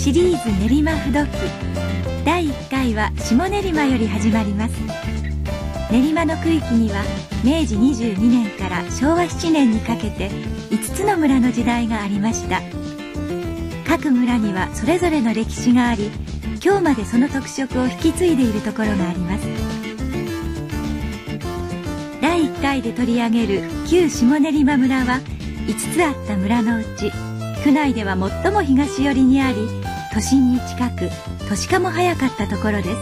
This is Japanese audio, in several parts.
シリーズ練馬不動記第1回は下練馬より始まります。練馬の区域には明治22年から昭和7年にかけて5つの村の時代がありました。各村にはそれぞれの歴史があり、今日までその特色を引き継いでいるところがあります。第1回で取り上げる旧下練馬村は5つあった村のうち、区内では最も東寄りにあり、都心に近く都市化も早かったところです。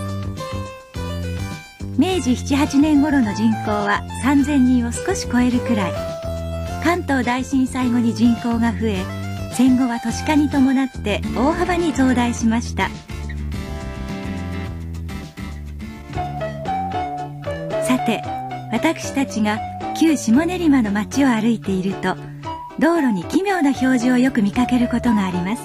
明治7、8年頃の人口は3000人を少し超えるくらい。関東大震災後に人口が増え、戦後は都市化に伴って大幅に増大しました。さて、私たちが旧下練馬の街を歩いていると、道路に奇妙な表示をよく見かけることがあります。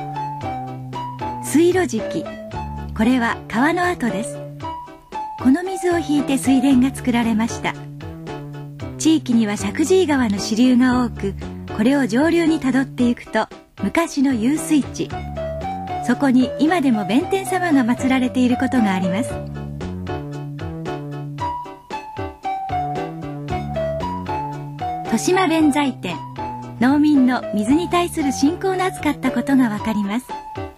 水路敷、これは川の跡です。この水を引いて水田が作られました。地域には石神井川の支流が多く、これを上流にたどっていくと昔の遊水地、そこに今でも弁天様が祀られていることがあります。豊島弁財天、農民の水に対する信仰の厚かったことがわかります。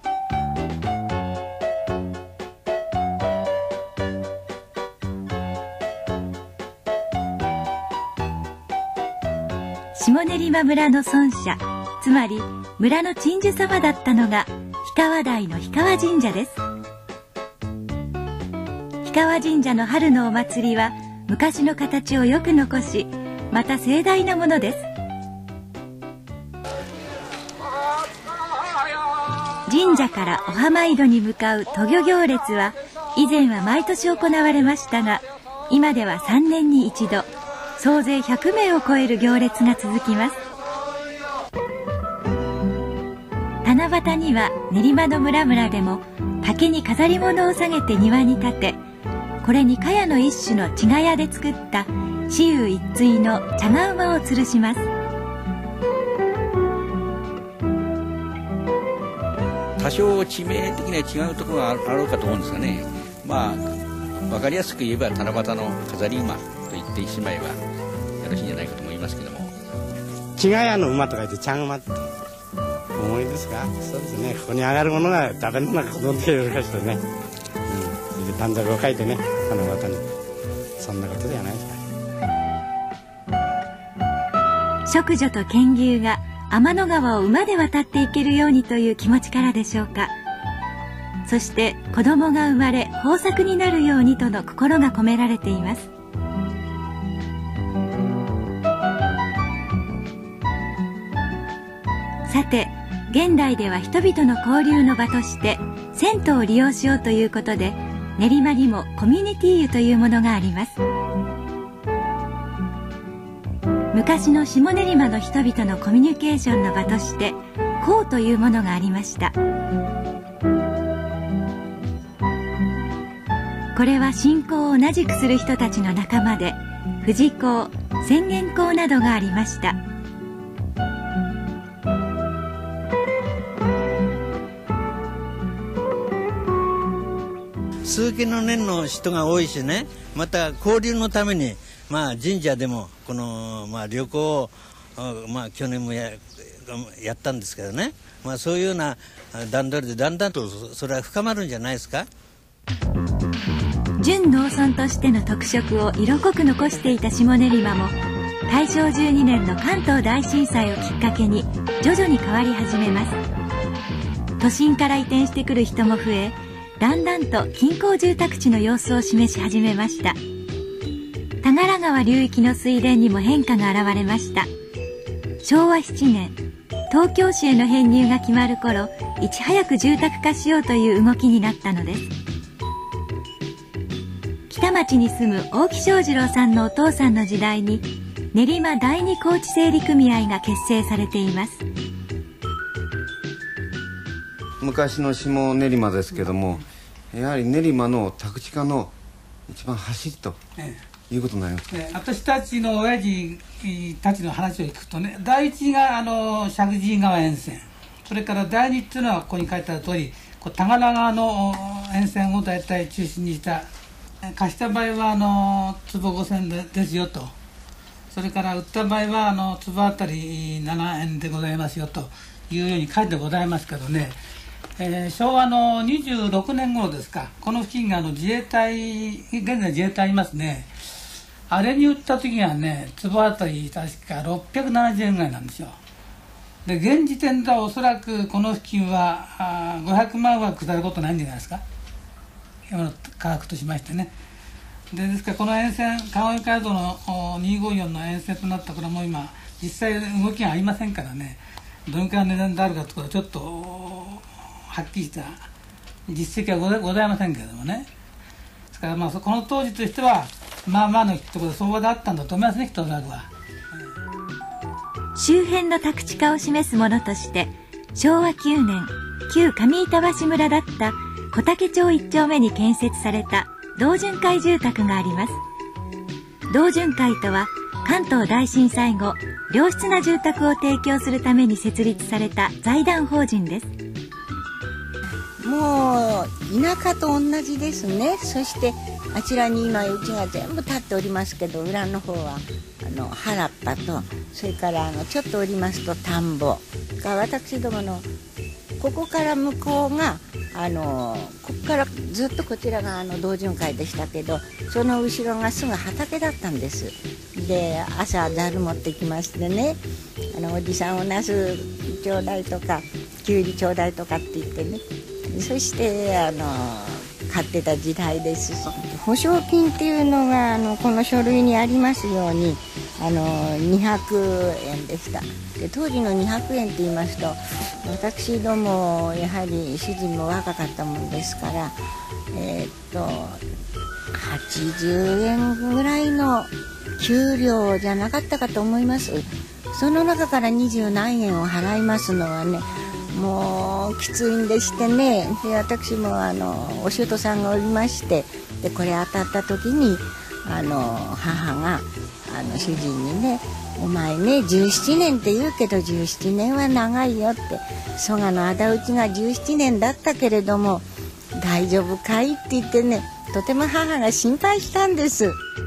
下練馬村の孫社、つまり村の鎮守様だったのが氷川台の氷川神社です。氷川神社の春のお祭りは昔の形をよく残し、また盛大なものです。神社からお浜井戸に向かう渡御行列は以前は毎年行われましたが、今では3年に一度、総勢100名を超える行列が続きます。七夕には練馬の村々でも竹に飾り物を下げて庭に立て、これに茅の一種の茅ヶ谷で作った雌雄一対の茶が馬を吊るします。 多少致命的には違うところがあろうかと思うんですがね、分かりやすく言えば七夕の飾り馬と言ってしまえばよろしいんじゃないかと思いますけども。 茅ヶ谷の馬と書いて茶馬って思いですか。そうですね、ここに上がるものが食べの中ほどっていうかしてね、それで短冊を書いてね、七夕に、そんなことではないですか。 織女と牽牛が天の川を馬で渡っていけるようにという気持ちからでしょうか。そして子供が生まれ豊作になるようにとの心が込められています。さて、現代では人々の交流の場として銭湯を利用しようということで、練馬にもコミュニティ湯というものがあります。昔の下練馬の人々のコミュニケーションの場として講というものがありました。これは信仰を同じくする人たちの仲間で、富士講、浅間講などがありました。 数軒の年の人が多いしね、また交流のために神社でもこの旅行を去年もやったんですけどね、そういうような段取りでだんだんとそれは深まるんじゃないですか。 準農村としての特色を色濃く残していた下練馬も、大正12年の関東大震災をきっかけに徐々に変わり始めます。都心から移転してくる人も増え、だんだんと近郊住宅地の様子を示し始めました。田柄川流域の水田にも変化が現れました。昭和7年、東京市への編入が決まる頃、いち早く住宅化しようという動きになったのです。北町に住む大木正次郎さんのお父さんの時代に、練馬第二高知整理組合が結成されています。 昔の下練馬ですけども、やはり練馬の宅地化の一番走りということになります。 私たちの親父たちの話を聞くとね、第一が石神井川沿線それから第2っていうのはここに書いてある通り、田柄川の沿線を大体中心にした貸した場合は坪5000ですよと、それから売った場合は坪あたり7円でございますよというように書いてございますけどね、昭和の26年頃ですか、この付近が自衛隊、現在自衛隊いますね、あれに売った時はね、坪あたり確か670円ぐらいなんですよ。で現時点ではおそらくこの付近は500万は下ることないんじゃないですか、今の価格としましてね。ですからこの沿線、川越街道の254の沿線となったこれも今実際動きがありませんからね、どのくらいの値段であるかということはちょっとはっきりした実績はございませんけれどもね。ですからこの当時としてはまあまあのところで相場であったんだと思いますね、きっとおそらくは。 周辺の宅地化を示すものとして昭和9年旧上板橋村だった小竹町1丁目に建設された同潤会住宅があります。同潤会とは関東大震災後良質な住宅を提供するために設立された財団法人です。 もう田舎と同じですね。そしてあちらに今うちが全部建っておりますけど、裏の方は原っぱと、それからちょっとおりますと田んぼが、私どものここから向こうがここからずっとこちらが同潤会でしたけど、その後ろがすぐ畑だったんです。で朝ざる持ってきましてね、おじさんおなすちょうだいとかきゅうりちょうだいとかって言ってね、そして買ってた時代です。保証金っていうのがこの書類にありますように200円でした。で当時の200円って言いますと、私どもやはり主人も若かったもんですから80円ぐらいの給料じゃなかったかと思います。その中から20何円を払いますのはね、もうきついんでしてね。で私もお仕事さんがおりまして、でこれ当たった時に母が主人にね、お前ね17年って言うけど17年は長いよって、蘇我の仇討ちが17年だったけれども大丈夫かいって言ってね、とても母が心配したんです。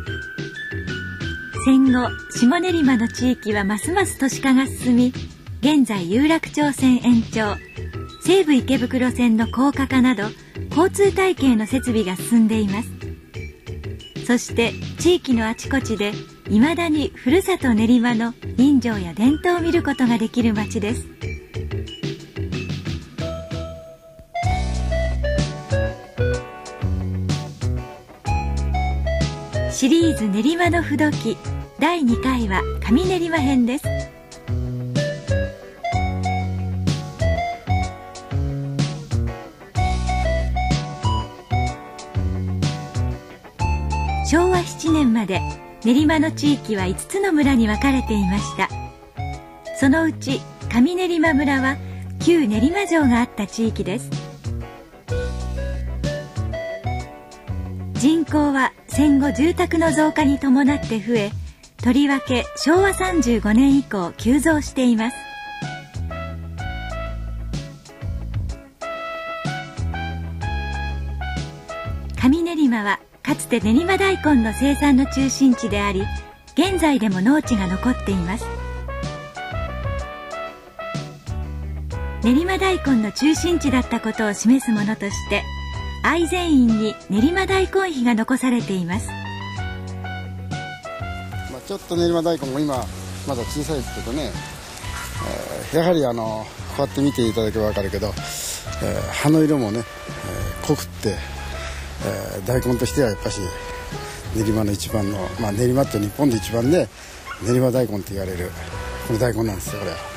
戦後下練馬の地域はますます都市化が進み、現在有楽町線延長、西武池袋線の高架化など交通体系の設備が進んでいます。そして地域のあちこちでいまだにふるさと練馬の人情や伝統を見ることができる街です。シリーズ練馬の不時記第2回は上練馬編です。昭和7年まで練馬の地域は5つの村に分かれていました。そのうち上練馬村は旧練馬城があった地域です。人口は戦後住宅の増加に伴って増え、とりわけ昭和35年以降急増しています。上練馬はかつて練馬大根の生産の中心地であり、現在でも農地が残っています。練馬大根の中心地だったことを示すものとして、愛禅院に練馬大根碑が残されています。 ちょっと練馬大根も今まだ小さいですけどね、やはりこうやって見ていただけば分かるけど、葉の色もね、濃くって、大根としてはやっぱし練馬の一番の、練馬って日本で一番で練馬大根って言われるこの大根なんですよ、これは。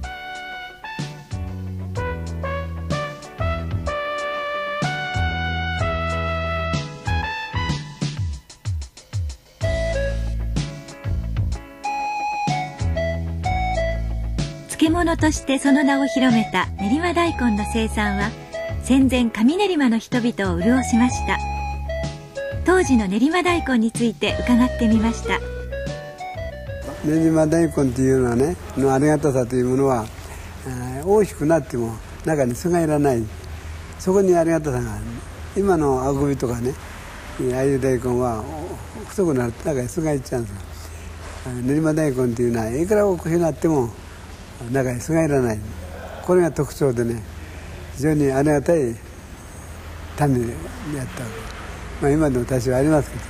漬物としてその名を広めた練馬大根の生産は戦前上練馬の人々を潤しました。当時の練馬大根について伺ってみました。 練馬大根というのはねのありがたさというものは、 大きくなっても中に巣がいらない。そこにありがたさがある。今のあぐびとかね、ああいう大根は太くなると中に巣がいっちゃうんですよ。練馬大根っていうのはいくら大きくなっても中に巣がいらない。これが特徴でね、非常にありがたい種でやったわけ。今でも多少ありますけどね。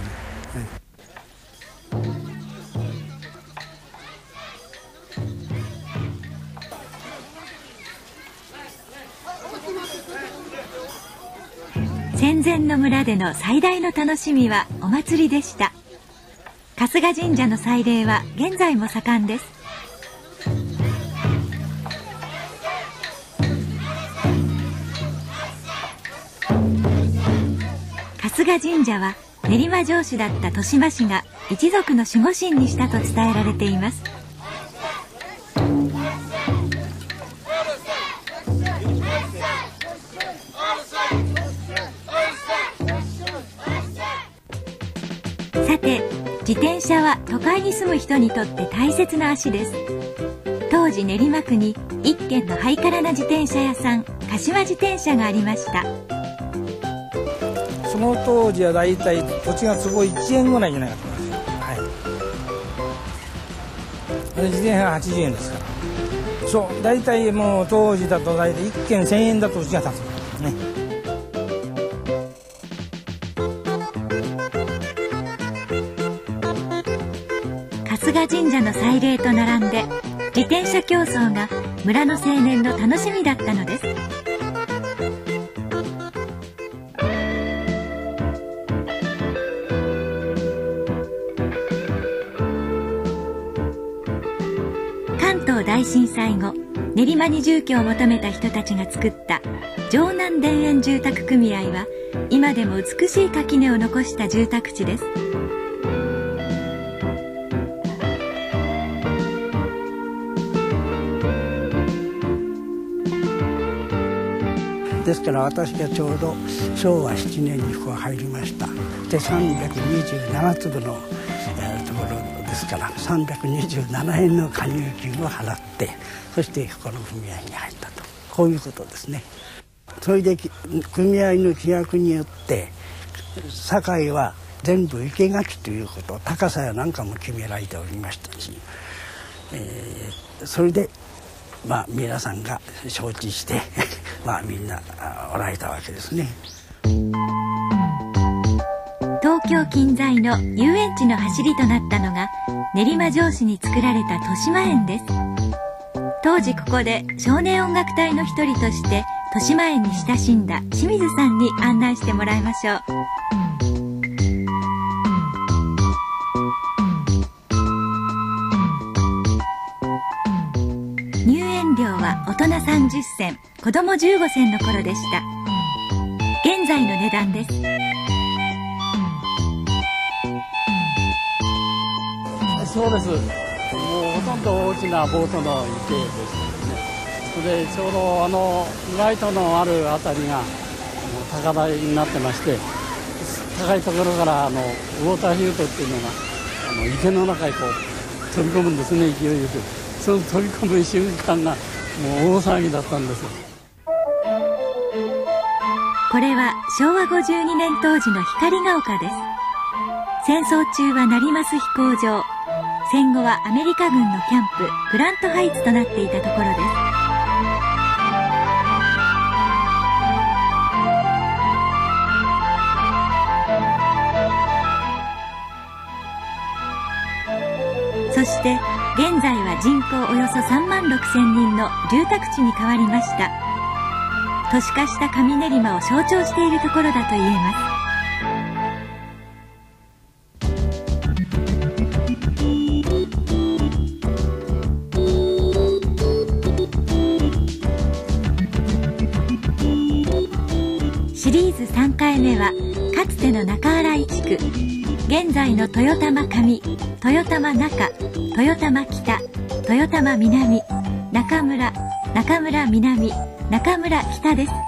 戦前の村での最大の楽しみはお祭りでした。春日神社の祭礼は現在も盛んです。春日神社は練馬城主だった豊島氏が一族の守護神にしたと伝えられています。さて、自転車は都会に住む人にとって大切な足です。当時練馬区に一軒のハイカラな自転車屋さん、柏自転車がありました。 その当時はだいたい土地が坪1円ぐらいじゃないかと思いますよ。はい。自転車が80円ですから。そう、だいたいもう当時だとだいたい1軒1000円だと土地が建つんですね。 春日神社の祭礼と並んで自転車競争が村の青年の楽しみだったのです。関東大震災後、練馬に住居を求めた人たちが作った城南田園住宅組合は今でも美しい垣根を残した住宅地です。 ですから私がちょうど昭和7年にここ入りました。で327坪の、ところですから327円の加入金を払って、そしてこの組合に入ったと、こういうことですね。それで組合の規約によって境は全部生垣ということ、高さやなんかも決められておりましたし、それで皆さんが承知してみんなおられたわけですね。 東京近在の遊園地の走りとなったのが練馬城址に作られた豊島園です。当時ここで少年音楽隊の一人として豊島園に親しんだ清水さんに案内してもらいましょう。入園料は大人30銭、子供15銭の頃でした。現在の値段です。 そうです。もうほとんど大きなボートの池ですね。それでちょうどライトのあるあたりが高台になってまして、高いところからウォーターヒュートっていうのが池の中にこう飛び込むんですね、勢いよく。その飛び込む瞬間がもう大騒ぎだったんです。 これは昭和52年当時の光が丘です。戦争中は成増飛行場、戦後はアメリカ軍のキャンプグラントハイツとなっていたところです。そして現在は人口およそ3万6千人の住宅地に変わりました。都市化した上練馬を象徴しているところだと言えます。シリーズ3回目はかつての中新井地区、現在の豊玉上、豊玉中、豊玉北、豊玉南、中村、中村南、中村北です。